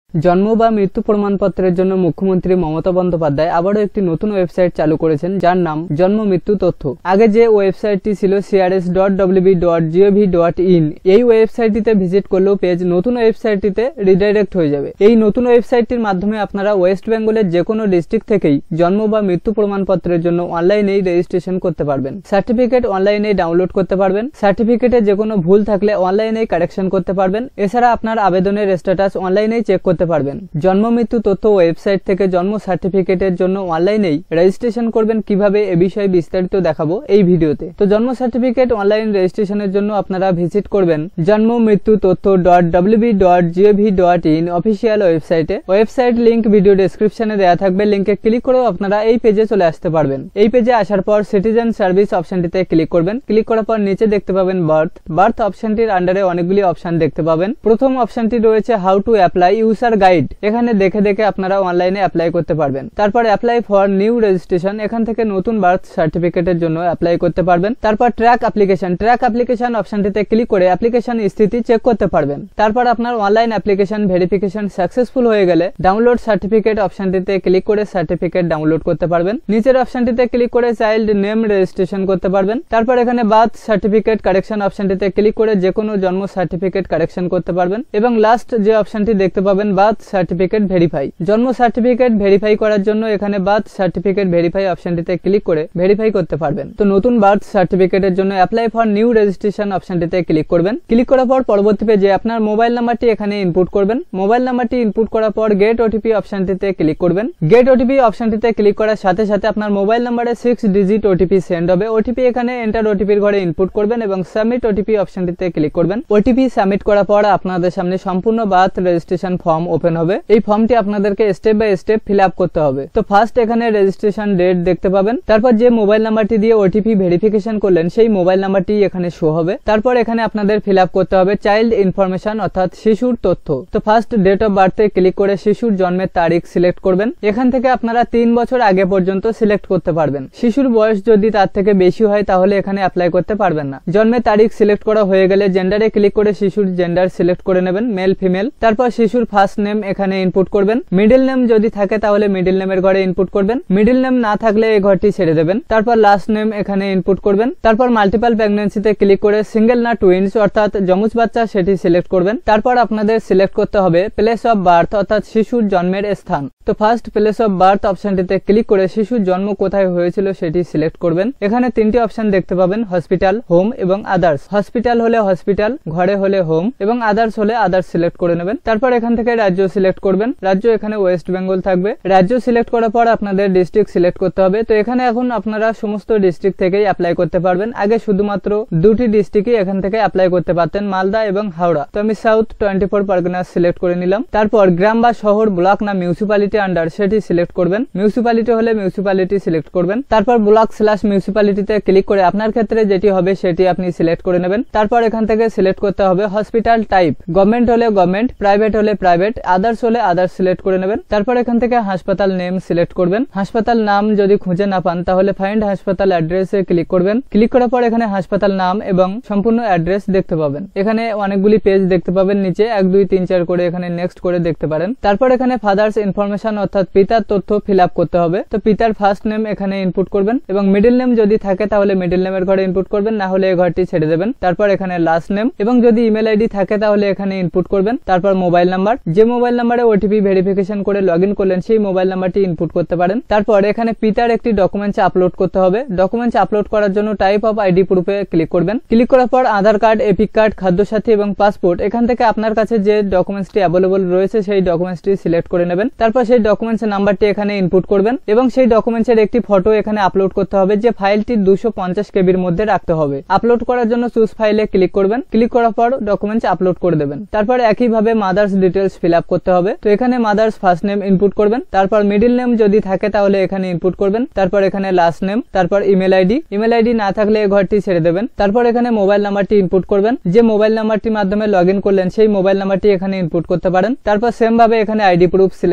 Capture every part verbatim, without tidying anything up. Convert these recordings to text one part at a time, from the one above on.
জন্ম বা মৃত্যু প্রমাণপত্রের জন্য মুখ্যমন্ত্রী মমতা বন্দ্যোপাধ্যায় আবারও একটি নতুন ওয়েবসাইট চালু করেছেন, যার নাম জন্ম মৃত্যু তথ্য। আগে যে ওয়েবসাইটটি ছিল CRS dot WB dot GOV dot in, এই ওয়েবসাইটটিতে ভিজিট করলেও পেজ নতুন ওয়েবসাইটটিতে রিডাইরেক্ট হয়ে যাবে। এই নতুন ওয়েবসাইটটির মাধ্যমে আপনারা ওয়েস্ট বেঙ্গলের যে কোনো ডিস্ট্রিক্ট থেকেই জন্ম বা মৃত্যু প্রমাণপত্রের জন্য অনলাইনেই রেজিস্ট্রেশন করতে পারবেন। সার্টিফিকেট অনলাইনে ডাউনলোড করতে পারবেন। সার্টিফিকেটে যে কোনো ভুল থাকলে অনলাইনেই কারেকশন করতে পারবেন। এছাড়া আপনার আবেদনের স্ট্যাটাস অনলাইনেই চেক করতে পারবেন। জন্ম মৃত্যু তথ্য ওয়েবসাইট থেকে জন্ম সার্টিফিকেটের জন্য অনলাইনেই রেজিস্ট্রেশন করবেন কিভাবে, এ বিষয়ে বিস্তারিত দেখাবো এই ভিডিওতে। তো জন্ম সার্টিফিকেট অনলাইন রেজিস্ট্রেশনের জন্য আপনারা ভিজিট করবেন জন্ম মৃত্যু তথ্য dot WB dot GOV dot in official ওয়েবসাইটে। ওয়েবসাইট লিংক ভিডিও ডেসক্রিপশনে দেওয়া থাকবে, লিংকে ক্লিক করেও আপনারা এই পেজে চলে আসতে পারবেন। এই পেজে আসার পর সিটিজেন সার্ভিস অপশনটিতে ক্লিক করবেন। ক্লিক করার পর নিচে দেখতে পাবেন বার্থ। বার্থ অপশনটির আন্ডারে অনেকগুলি অপশন দেখতে পাবেন। প্রথম অপশনটি রয়েছে how to apply user guide. এখানে দেখে দেখে আপনারা অনলাইনে অ্যাপ্লাই করতে পারবেন। তারপর অ্যাপ্লাই ফর নিউ রেজিস্ট্রেশন, এখান থেকে নতুন বার্থ সার্টিফিকেটের জন্য অ্যাপ্লাই করতে পারবেন। তারপর ট্র্যাক অ্যাপ্লিকেশন, ট্র্যাক অ্যাপ্লিকেশন অপশনটিতে ক্লিক করে অ্যাপ্লিকেশন স্থিতি চেক করতে পারবেন। তারপর আপনার অনলাইন অ্যাপ্লিকেশন ভেরিফিকেশন সাকসেসফুল হয়ে গেলে ডাউনলোড সার্টিফিকেট অপশনটিতে ক্লিক করে সার্টিফিকেট ডাউনলোড করতে পারবেন। নিচের অপশনটিতে ক্লিক করে চাইল্ড নেম রেজিস্ট্রেশন করতে পারবেন। তারপর এখানে বার্থ সার্টিফিকেট কারেকশন অপশনটিতে ক্লিক করে যে কোনো জন্ম সার্টিফিকেট কারেকশন করতে পারবেন। এবং লাস্ট যে অপশনটি দেখতে পাবেন বার্থ সার্টিফিকেট ভেরিফাই। জন্ম সার্টিফিকেট ভেরিফাই করার জন্য এখানে বার্থ সার্টিফিকেট ভেরিফাই অপশনটিতে ক্লিক করে ভেরিফাই করতে পারবেন। তো নতুন বার্থ সার্টিফিকেটের জন্য অ্যাপ্লাই ফর নিউ রেজিস্ট্রেশন অপশনটিতে ক্লিক করবেন। ক্লিক করার পর পরবর্তী পেজে আপনার মোবাইল নাম্বারটি এখানে ইনপুট করবেন। মোবাইল নাম্বারটি ইনপুট করার পর গেট ওটিপি অপশনটিতে ক্লিক করবেন। গেট ওটিপি অপশনটিতে ক্লিক করার সাথে সাথে আপনার মোবাইল নাম্বারে সিক্স ডিজিট ওটিপি সেন্ড হবে। ওটিপি এখানে এন্টার ওটিপির ঘরে ইনপুট করবেন এবং সাবমিট ওটিপি অপশনটিতে ক্লিক করবেন। ওটিপি সাবমিট করার পর আপনাদের সামনে সম্পূর্ণ বার্থ রেজিস্ট্রেশন ফর্ম ওপেন হবে। এই ফর্মটি আপনাদেরকে step by step fill up করতে হবে। তো ফার্স্ট এখানে রেজিস্ট্রেশন ডেট দেখতে পাবেন। তারপর যে মোবাইল নাম্বারটি দিয়ে ওটিপি ভেরিফিকেশন করলেন সেই মোবাইল নাম্বারটি এখানে শো হবে। তারপর এখানে আপনাদের ফিল আপ করতে হবে চাইল্ড ইনফরমেশন অর্থাৎ শিশুর তথ্য। তো ফার্স্ট ডেট অফ বার্থে ক্লিক করে শিশুর জন্মের তারিখ সিলেক্ট করবেন। এখান থেকে আপনারা তিন বছর আগে পর্যন্ত সিলেক্ট করতে পারবেন। শিশুর বয়স যদি তার থেকে বেশি হয় তাহলে এখানে অ্যাপ্লাই করতে পারবেন না। জন্মের তারিখ সিলেক্ট করা হয়ে গেলে জেন্ডারে ক্লিক করে শিশুর জেন্ডার সিলেক্ট করে নেবেন, মেল ফিমেল। তারপর শিশুর ফার্স্ট নেম এখানে ইনপুট করবেন। মিডল নেম যদি থাকে তাহলে মিডল নেমের ঘরে ইনপুট করবেন। মিডল নেম না থাকলে এই ঘরটি ছেড়ে দেবেন। তারপর লাস্ট নেম এখানে ইনপুট করবেন। তারপর মাল্টিপল প্রেগন্যান্সিতে ক্লিক করে সিঙ্গেল না টুইন্স অর্থাৎ যমজ বাচ্চা সেটি সিলেক্ট করবেন। তারপর আপনাদের সিলেক্ট করতে হবে প্লেস অফ বার্থ অর্থাৎ শিশুর জন্মের স্থান। তো ফার্স্ট প্লেস অফ বার্থ অপশনটিতে ক্লিক করে শিশুর জন্ম কোথায় হয়েছিল সেটি সিলেক্ট করবেন। এখানে তিনটি অপশন দেখতে পাবেন, হসপিটাল, হোম এবং আদার্স। হসপিটাল হলে হসপিটাল, ঘরে হলে হোম এবং আদার্স হলে আদার্স সিলেক্ট করে নেবেন। তারপর এখান থেকে রাজ্য সিলেক্ট করবেন। রাজ্য এখানে ওয়েস্ট বেঙ্গল থাকবে। রাজ্য সিলেক্ট করার পর আপনাদের ডিস্ট্রিক্ট সিলেক্ট করতে হবে। তো এখানে এখন আপনারা সমস্ত ডিস্ট্রিক্ট থেকেই অ্যাপ্লাই করতে পারবেন। আগে শুধুমাত্র দুটি ডিস্ট্রিক্টই এখান থেকে অ্যাপ্লাই করতে পারতেন, মালদা এবং হাওড়া। তো আমি south twenty four Parganas select করে নিলাম। তারপর গ্রাম বা শহর, ব্লক না মিউনিসিপ্যালিটি আন্ডার সেটি সিলেক্ট করবেন। মিউনিসিপ্যালিটি হলে মিউনিসিপ্যালিটি সিলেক্ট করবেন। তারপর ব্লক স্ল্যাশ মিউনিসিপ্যালিটিতে ক্লিক করে আপনার ক্ষেত্রে যেটি হবে সেটি আপনি সিলেক্ট করে নেবেন। তারপর এখান থেকে সিলেক্ট করতে হবে হসপিটাল টাইপ, গভর্নমেন্ট হলে গভর্নমেন্ট, প্রাইভেট হলে প্রাইভেট, আদার্স হলে আদার্স সিলেক্ট করে নেবেন। তারপর এখান থেকে হাসপাতাল নেম সিলেক্ট করবেন। হাসপাতাল নাম যদি খুঁজে না পান তাহলে ফাইন্ড হাসপাতাল অ্যাড্রেসে ক্লিক করবেন। ক্লিক করার পর এখানে হাসপাতাল নাম এবং সম্পূর্ণ অ্যাড্রেস দেখতে পাবেন। এখানে অনেকগুলি পেজ দেখতে পাবেন, নিচে এক দুই তিন চার করে এখানে নেক্সট করে দেখতে পারেন। তারপর এখানে ফাদার্স ইনফরমেশন অর্থাৎ পিতার তথ্য ফিল আপ করতে হবে। তো পিতার ফার্স্ট নেম এখানে ইনপুট করবেন এবং মিডল নেম যদি থাকে তাহলে মিডল নেমের ঘরে ইনপুট করবেন, না হলে এই ঘরটি ছেড়ে দেবেন। তারপর এখানে লাস্ট নেম এবং যদি ইমেল আইডি থাকে তাহলে এখানে ইনপুট করবেন। তারপর মোবাইল নাম্বার, যে মোবাইল নাম্বারে ওটিপি ভেরিফিকেশন করে লগ ইন করলেন সেই মোবাইল নাম্বারটি ইনপুট করতে পারেন। তারপর এখানে পিতার একটি ডকুমেন্টস আপলোড করতে হবে। ডকুমেন্টস আপলোড করার জন্য টাইপ অফ আইডি প্রুফে ক্লিক করবেন। ক্লিক করার পর Aadhaar card, EPIC card, Khadyasathi এবং পাসপোর্ট এখান থেকে আপনার কাছে যে ডকুমেন্টসটি অ্যাভেলেবল রয়েছে সেই ডকুমেন্টসটি সিলেক্ট করে নেবেন। তারপর সেই ডকুমেন্টস নাম্বারটি এখানে ইনপুট করবেন এবং সেই ডকুমেন্টসের একটি ফটো এখানে আপলোড করতে হবে, যে ফাইলটি দুশো পঞ্চাশ কেবির মধ্যে রাখতে হবে। আপলোড করার জন্য চুজ ফাইলে ক্লিক করবেন। ক্লিক করার পর ডকুমেন্টস আপলোড করে দেবেন। তারপর একইভাবে মাদার্স ডিটেলস ফিল আপ করতে হবে। তো এখানে মাদার্স ফার্স্ট নেম ইনপুট করবেন। তারপর মিডল নেম যদি থাকে তাহলে এখানে ইনপুট করবেন। তারপর এখানে লাস্ট নেম, তারপর ইমেল আইডি। ইমেল আইডি না থাকলে এই ঘরটি ছেড়ে দেবেন। তারপর এখানে মোবাইল নাম্বারটি ইনপুট করবেন। যে মোবাইল নাম্বারটির মাধ্যমে লগ ইন করলেন সেই মোবাইল নাম্বারটি এখানে ইনপুট করতে পারেন। তারপর সেম ভাবে এখানে আইডি প্রুফ সিলেক্ট করবেন।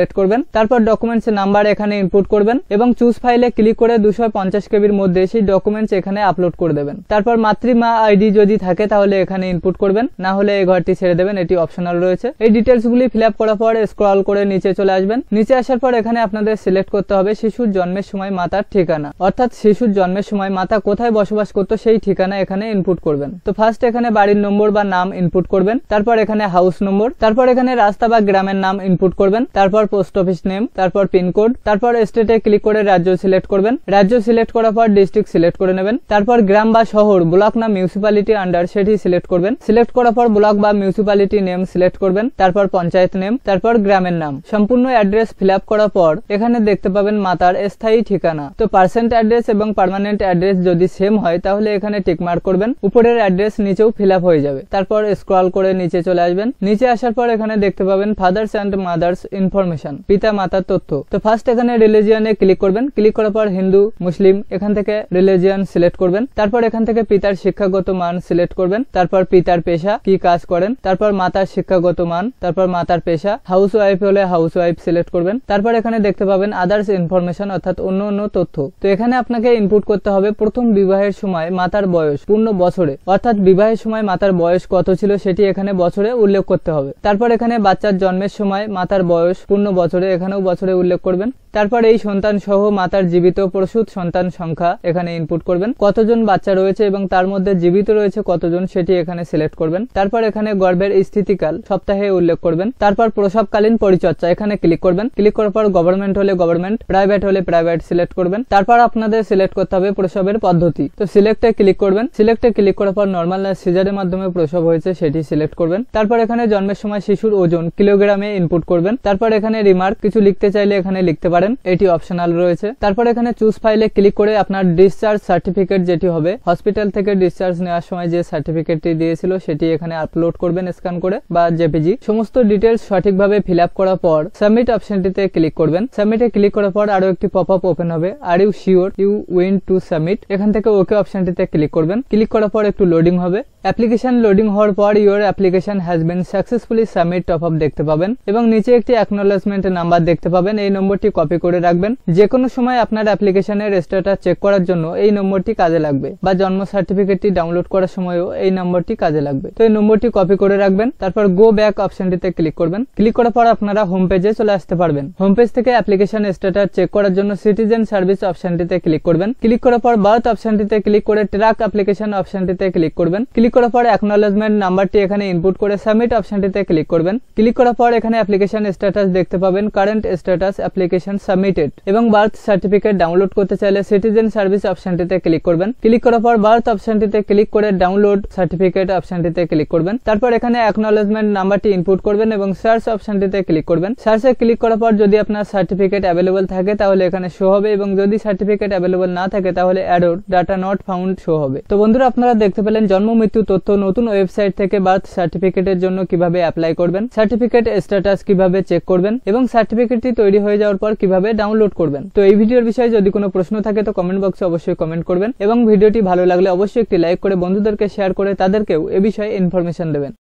তারপর ডকুমেন্টস নাম্বার এখানে ইনপুট করবেন এবং চুজ ফাইলে ক্লিক করে দুশো পঞ্চাশ কেবির মধ্যে সেই ডকুমেন্টস এখানে আপলোড করে দেবেন। তারপর মাতৃমা আইডি যদি থাকে তাহলে এখানে ইনপুট করবেন, না হলে এই ঘরটি ছেড়ে দেবেন, এটি অপশনাল রয়েছে। এই ডিটেলস গুলি ফিল আপ করার পর স্ক্রল করে নিচে চলে আসবেন। নিচে আসার পর এখানে আপনাদের সিলেক্ট করতে হবে শিশুর জন্মের সময় মাতার ঠিকানা, অর্থাৎ শিশুর জন্মের সময় মাতা কোথায় বসবাস করতো সেই ঠিকানা এখানে ইনপুট করবেন। তো ফার্স্ট এখানে বাড়ির নম্বর বা নাম ইনপুট করবেন, তারপর এখানে হাউস নম্বর, তারপর এখানে রাস্তা বা গ্রামের নাম ইনপুট করবেন, তারপর পোস্ট অফিস নেম, তারপর পিনকোড, তারপর স্টেটে ক্লিক করে রাজ্য সিলেক্ট করবেন। রাজ্য সিলেক্ট করার পর ডিস্ট্রিক্ট সিলেক্ট করে নেবেন। তারপর গ্রাম বা শহর, ব্লক না মিউনিসিপ্যালিটি আন্ডার সেটি সিলেক্ট করবেন। সিলেক্ট করার পর ব্লক বা মিউনিসিপ্যালিটি নেম সিলেক্ট করবেন, তারপর পঞ্চায়েত নেম, তারপর গ্রামের নাম। সম্পূর্ণ অ্যাড্রেস ফিল আপ করার পর এখানে দেখতে পাবেন মাতার স্থায়ী ঠিকানা। তো পার্সেন্ট অ্যাড্রেস এবং পার্মানেন্ট অ্যাড্রেস যদি সেম হয় তাহলে এখানে টিক মার্ক করবেন, উপরের অ্যাড্রেস নিচেও ফিল আপ হয়ে যাবে। তারপর স্ক্রল করে নিচে চলে আসবেন। নিচে আসার পর এখানে দেখতে পাবেন ফাদার্স অ্যান্ড মাদার্স ইনফরমেশন, পিতা মাতার তথ্য। তো ফার্স্ট এখানে রিলিজিয়নে ক্লিক করবেন। ক্লিক করার পর হিন্দু, মুসলিম, এখান থেকে রিলিজিয়ন সিলেক্ট করবেন। তারপর এখান থেকে পিতার শিক্ষাগত মান সিলেক্ট করবেন। তারপর পিতার পেশা, কি কাজ করেন, তারপর মাতার শিক্ষাগত মান, তারপর মাতার পেশা, হাউস ওয়াইফ হলে হাউস ওয়াইফ সিলেক্ট করবেন। তারপর এখানে দেখতে পাবেন আদার্স ইনফরমেশন, অর্থাৎ অন্য অন্য তথ্য। তো এখানে আপনাকে ইনপুট করতে হবে প্রথম বিবাহের সময় মাতার বয়স পূর্ণ বছরে, অর্থাৎ বিবাহের সময় মাতার বয়স কত ছিল সেটি এখানে বছরে উল্লেখ করতে হবে। তারপর এখানে বাচ্চার জন্মের সময় মাতার বয়স পূর্ণ বছরে, এখানেও বছরে উল্লেখ করবেন। তারপর এই সন্তান সহ মাতার জীবিত প্রসূত সন্তান সংখ্যা এখানে ইনপুট করবেন, কতজন বাচ্চা রয়েছে এবং তার মধ্যে জীবিত রয়েছে কতজন সেটি এখানে সিলেক্ট করবেন। তারপর এখানে গর্ভের স্থিতিকাল সপ্তাহে উল্লেখ করবেন। তারপর প্রসবকালীন পরিচর্যা এখানে ক্লিক করবেন। ক্লিক করার পর গভর্নমেন্ট হলে গভর্নমেন্ট, প্রাইভেট হলে প্রাইভেট সিলেক্ট করবেন। তারপর আপনাদের সিলেক্ট করতে হবে প্রসবের পদ্ধতি। তো সিলেক্টে ক্লিক করবেন। সিলেক্টে ক্লিক করার পর নর্মাল না সিজারের মাধ্যমে প্রসব হয়েছে সেটি সিলেক্ট করবেন। তারপর এখানে জন্মের সময় শিশুর ওজন কিলোগ্রামে ইনপুট করবেন। তারপর এখানে রিমার্ক কিছু লিখতে চাইলে এখানে লিখতে পারেন, এটি অপশনাল রয়েছে। তারপর এখানে চুজ ফাইলে ক্লিক করে আপনার ডিসচার্জ সার্টিফিকেট যেটি হবে হসপিটাল থেকে ডিসচার্জ নেওয়ার সময় যে সার্টিফিকেটটি দিয়েছিল সেটি এখানে আপলোড করবেন স্ক্যান করে বা জেপিজি। সমস্ত ডিটেলস সঠিকভাবে ফিল আপ করার পর সাবমিট অপশনটিতে ক্লিক করবেন। সাবমিটে ক্লিক করার পর আরো একটি পপ আপ ওপেন হবে, are you sure you want to submit. এখান থেকে ওকে অপশনটিতে ক্লিক করবেন। ক্লিক করার পর একটু লোডিং হবে। অ্যাপ্লিকেশন লোডিং হওয়ার পর your application has been successfully submit pop up দেখতে পাবেন এবং নিচে একটি অ্যাকনোলেজমেন্ট নাম্বার দেখতে পাবেন। এই নম্বরটি কপি করে রাখবেন। যে কোনো সময় আপনার অ্যাপ্লিকেশনের স্ট্যাটাস চেক করার জন্য এই নম্বরটি কাজে লাগবে, বা জন্ম সার্টিফিকেটটি ডাউনলোড করার সময়ও এই নম্বরটি কাজে লাগবে। তো এই নম্বরটি কপি করে রাখবেন। তারপর গো ব্যাক অপশনটিতে ক্লিক করবেন। ক্লিক করার পর আপনারা হোম পেজে চলে আসতে পারবেন। হোম পেজ থেকে অ্যাপ্লিকেশন স্ট্যাটাস চেক করার জন্য সিটিজেন সার্ভিস অপশনটিতে ক্লিক করবেন। ক্লিক করার পর বার্থ অপশনটিতে ক্লিক করে ট্র্যাক অ্যাপ্লিকেশন অপশনটিতে ক্লিক করবেন। ক্লিক করার পর অ্যাকনোলেজমেন্ট নাম্বারটি এখানে ইনপুট করে সাবমিট অপশনটিতে ক্লিক করবেন। ক্লিক করার পর এখানে অ্যাপ্লিকেশন স্ট্যাটাস দেখতে পাবেন, কারেন্ট স্ট্যাটাস অ্যাপ্লিকেশন সাবমিটেড, এবং বার্থ সার্টিফিকেট ডাউনলোড করতে চাইলে সিটিজেন সার্ভিস অপশনটিতে ক্লিক করবেন। ক্লিক করার পর বার্থ অপশনটিতে ক্লিক করে ডাউনলোড সার্টিফিকেট অপশনটিতে ক্লিক করবেন। তারপর এখানে অ্যাকনোলেজমেন্ট নাম্বারটি ইনপুট করবেন এবং সার্চ অপশনটিতে ক্লিক করবেন। সার্চে ক্লিক করার পর যদি আপনার সার্টিফিকেট অ্যাভেলেবল থাকে তাহলে এখানে শো হবে, এবং যদি সার্টিফিকেট অ্যাভেলেবল না থাকে তাহলে error data not found show হবে। তো বন্ধুরা, আপনারা দেখতে পেলেন জন্ম মৃত্যু তথ্য নতুন ওয়েবসাইট থেকে বার্থ সার্টিফিকেটের জন্য কিভাবে অ্যাপ্লাই করবেন, সার্টিফিকেট স্ট্যাটাস কিভাবে চেক করবেন এবং সার্টিফিকেটটি তৈরি হয়ে যাওয়ার পর কিভাবে ডাউনলোড করবেন। তো এই ভিডিওর বিষয়ে যদি কোনো প্রশ্ন থাকে তো কমেন্ট বক্সে অবশ্যই কমেন্ট করবেন, এবং ভিডিওটি ভালো লাগলে অবশ্যই একটি লাইক করে বন্ধুদেরকে শেয়ার করে তাদেরকেও এ বিষয়ে ইনফরমেশন দেবেন।